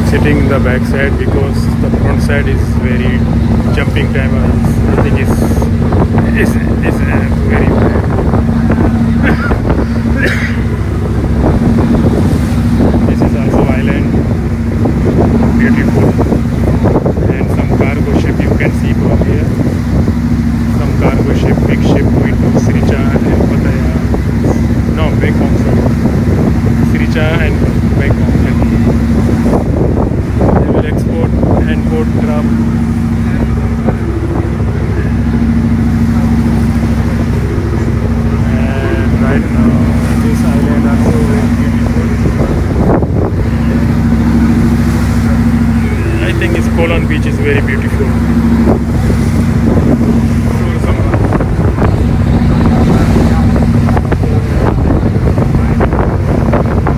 sitting in the back side because the front side is very jumping time. I think it's very bad. This is also island, beautiful, and some cargo ship you can see from here. Some cargo ship, big ship going to Sricha and Pattaya. No, Bangkok, sorry. Sricha and Bangkok. They will export and port craft. And right now, this island also very beautiful. I think its Kolon beach is very beautiful.